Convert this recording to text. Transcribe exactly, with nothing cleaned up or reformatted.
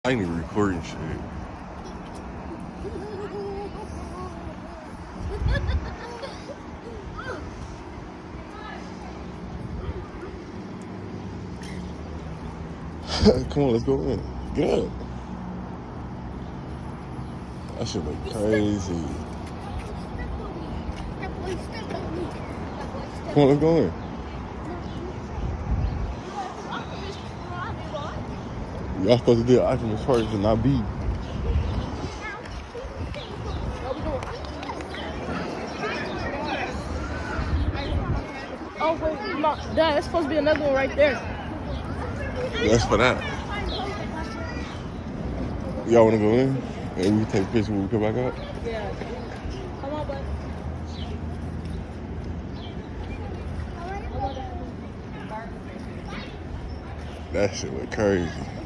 I ain't even recording shit. Come on, let's go in. Get up. That shit look crazy. Come on, let's go in. Y'all supposed to do Optimus first and not B. Oh, wait, no, Dad, there's supposed to be another one right there. That's for that. Y'all want to go in? And we can take a picture when we come back out? Yeah. Come on, bud. That shit look crazy.